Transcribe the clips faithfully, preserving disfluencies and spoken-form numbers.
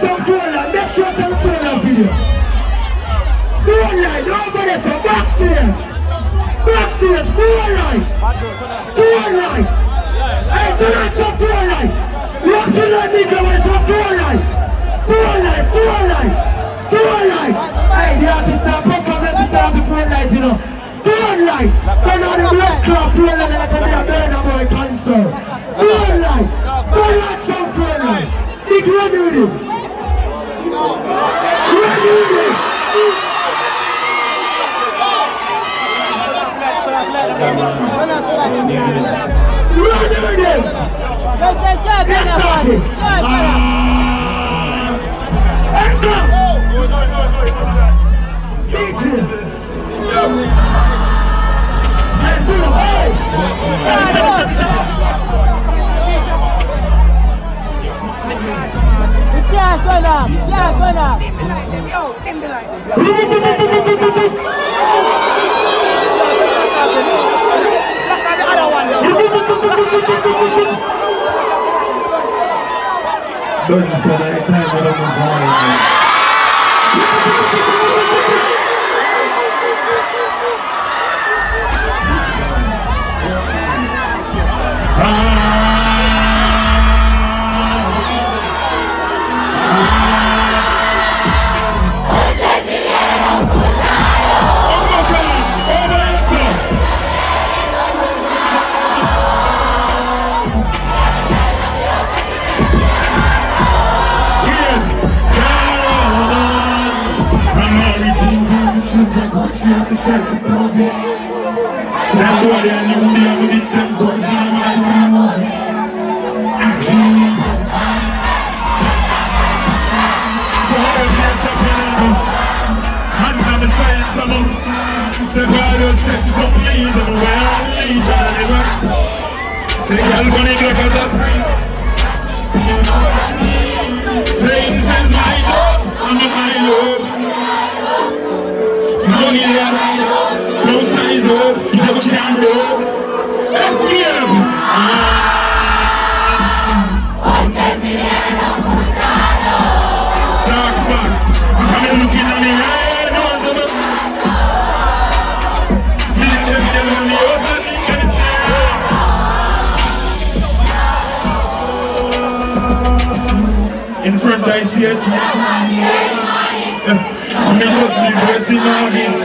some phone line, make sure some phone line video. Phone line, nobody from backstage. Backstage, phone line. Phone line. Hey, do not some phone line. Look to the media when it's some phone line. Phone line, phone line. Phone line. Hey, the artist now performance in thousand phone line, you know. Phone line. Turn on the blood clot phone line like a damn burn of my cancer. Phone line. Turn on some phone line. Big ready with him. Ready with him. Ready with him. Let's start it. Enter. Beaches. And do it. Hey. Stop, stop, stop, stop. Yeah, go now. Yeah, go now. Yo, in the light. Look at the other one. Don't say that time when I'm Like a chef for coffee. That boy there knew me, I'm a bitch, them boys, I'm a nice music. So I catch up in them. And I'm a science about. Say, God, you set some leads and where I'm lead, but I never. Say, y'all gonna look at that freak. Same sense, my love, I'm a my love. Money there, no size up, you never stand up. Escape! Dark facts, I'm coming looking at me, hey, no one's ever. Me and them, they're on the ocean, in front I stay straight. So me just reversing on it.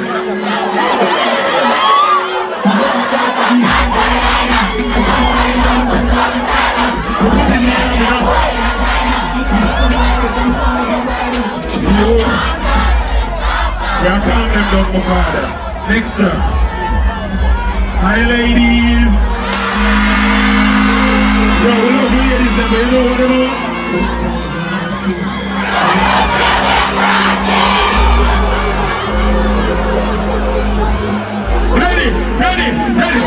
We are calling them down, my father. Next time. Hi ladies. Bro, we love the ladies then, but you know what I know? Ready, ready, ready.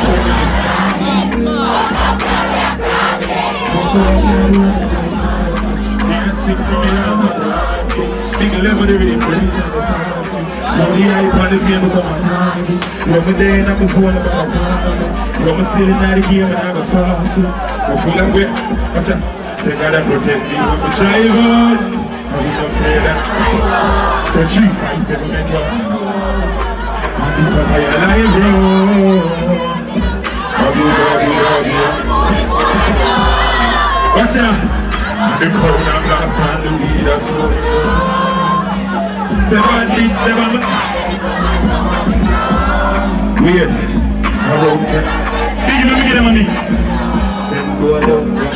Sing for me now. Big level of it. Now the hype on the game come on. When me there I'm just one about time. When me still in the game and I'm a fast. I feel like wet. Watch out. Say God protect me when me drive on. I'm not afraid that. Say three, five, seven, make up. This a fire live road. Abu Dhabi, Abu Dhabi. Watch out. The crowd and glass and the weed are slow. Seven beats never miss. Wait, around here. Big, let me get them a mix. Then go down.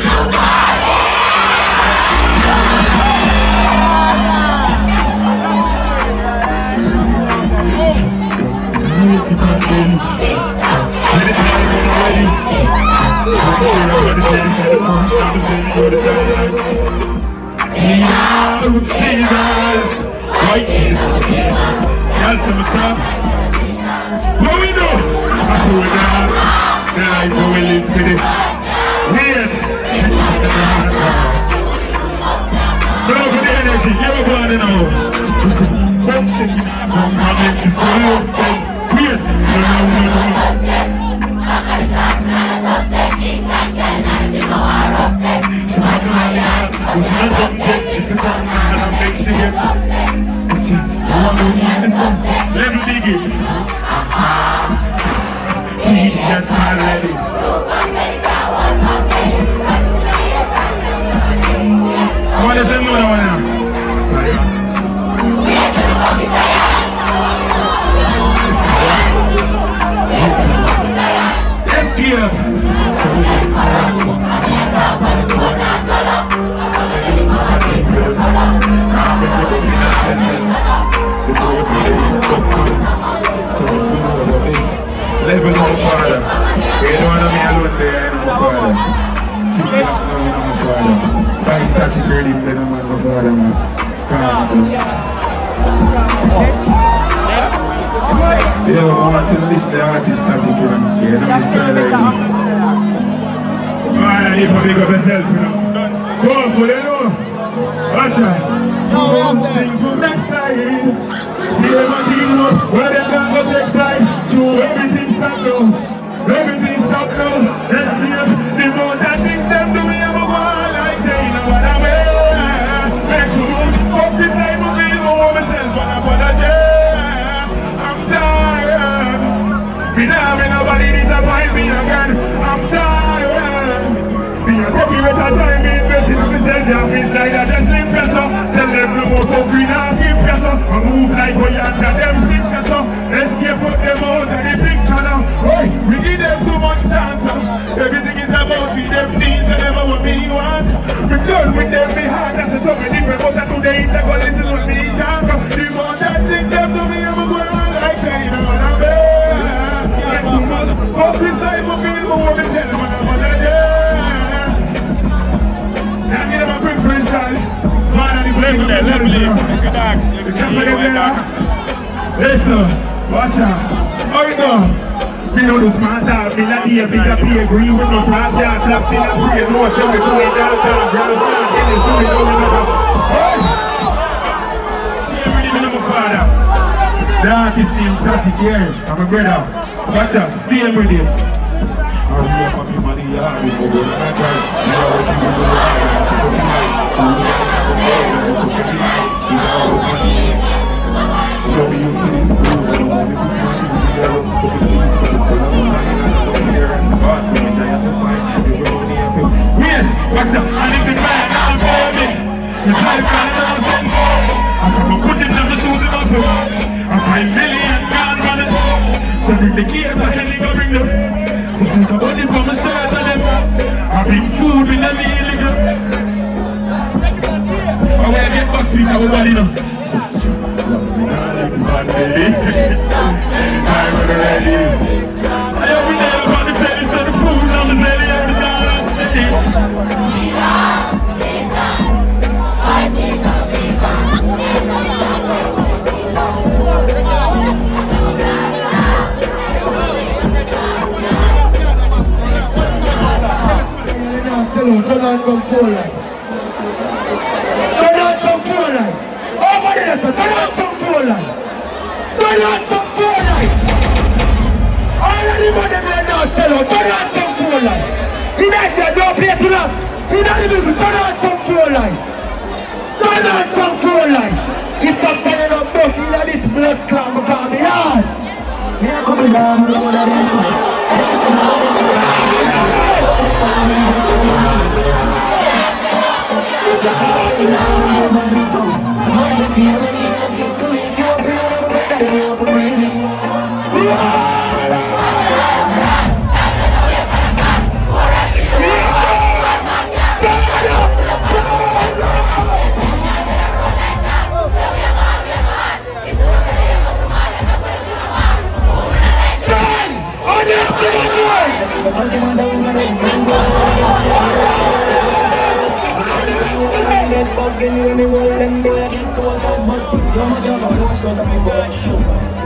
White teeth, that's some shop. What we do? That's what we got. The life we live for it. Weird. Bro, for the energy, you ever go on and out? Don't shake it. Come on, make this all upset. Weird. No, no, no, no. So I'm not like that. What's not done yet? Just the problem. she get. One who need the sun. Let me dig it. He that's not ready. I want to tell you what I want to silence. Let's get up. Level on my father. You don't want me alone there, I'm my father. Take me up now, I'm my father. Fight thirty credit, then I'm my father, man. Yo, I want to list the artist static, you know. You know this kind of idea. Man, I need to pick up myself, you know. Go on, pull it on. Watch out. Most things move next time. See them on team up. Where them got go next time. Everything stop now. Everything stop now. Let's get the amount of things them do me. I'm a one like saying I'm what I'm at. Make too much. Fuck this time I feel more myself when I put a jam. I'm sorry. Me now me nobody disappoint me again. I'm sorry. Me a copy with a time me investing on myself. Yeah, feels like I just live better. Tell them no more for green and keep better. I move like we under them sisters. So escape put them out of the picture now. Hey, we give them too much chance. Everything is about me, them needs and never what me want. We done with them, me heart. That's something different. But today they go listen with me talk. The more that things them to me, I'm going like saying I'm on a bed. Like too much. But this time I feel more myself when I'm on a jam. Now give them a quick freestyle. Man, and the place is lovely. The chopper them there. Listen, watch out. How you go? Me know the smart out. Me not here, big up here, green with no flat down. Black thing that's pretty low, so we do it down, down. Girls can't get this, do it down, down. Hey! See every name of my father. The artist named Patrick here. I'm a brother. Watch out, see every day. I'm here for me money, yeah. We go down and try. You know what you do, so we're going to check up the night. He's always money. You know me, you feel it, I don't want me to see me, we go up, up in the beats, but it's gonna be fine, and I'm over here and spot me, and I have to find you, you know me, I feel weird, watch out, and if it's bad, I'll pay me, you drive down and I'm saying, I'm from a putting them the shoes in my foot, I find million gone running, so bring the keys, I can't even bring them, so think about it, but my shirt on them, I bring food with them illegal, I wanna get back to everybody now. I'm ready. I'm ready. I hope you know about the tennis and the food. I'm as ready as the dance. Turn on some phone line. Turn on some phone line. Over there, sir. Turn on some phone line. Turn on some phone line. All of the money they now sell out. Turn on some phone line. You like that? Don't play to them. You not the music. Turn on some phone line. Turn on some phone line. If you're selling up bus, you know this blood clot will come me on. Yeah, come on down. I'm going to that inside. Get us in now. Get us in now. It's a party now. I'm on the field and you're looking to me. If you're proud of it, that you're for me. Bugging you in the world and boy I get to a dog but you're my dog, I'm not stuck before I show.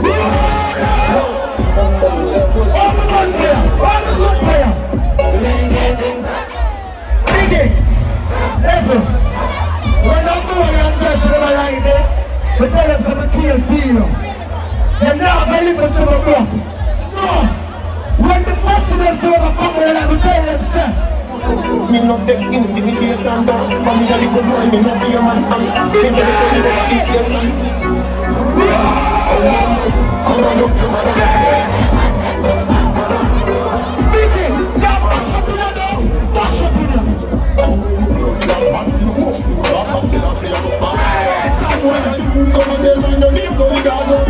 All the good player, all the good player. You know the guys in big it, listen. When I'm going on dress with my life there, we tell them some kill zero. They're not going to live with some block. No. When the president saw the family, I will tell them sir. Me not take intimidation down. Family that you could run, me not be a man. don't leave, go we got go